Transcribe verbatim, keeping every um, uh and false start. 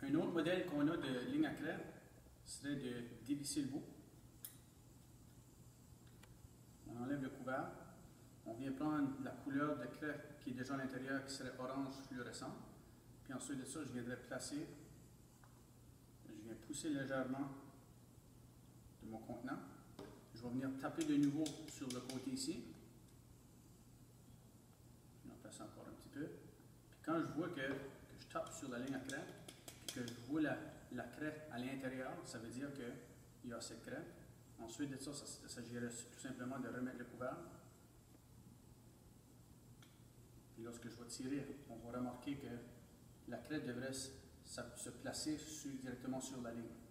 Un autre modèle qu'on a de ligne à craie serait de dévisser le bout. On enlève le couvert. On vient prendre la couleur de craie qui est déjà à l'intérieur, qui serait orange fluorescent. Puis ensuite de ça, je viendrai placer, je viens pousser légèrement de mon contenant. Je vais venir taper de nouveau sur le côté ici. Je vais en placer encore un petit peu. Puis quand je vois que, que je tape sur la ligne à craie, puis que je vois la, la craie à l'intérieur, ça veut dire qu'il y a cette craie. Ensuite de ça, il s'agirait tout simplement de remettre le couvert. Puis lorsque je vais tirer, on va remarquer que la craie devrait se, se placer sur, directement sur la ligne.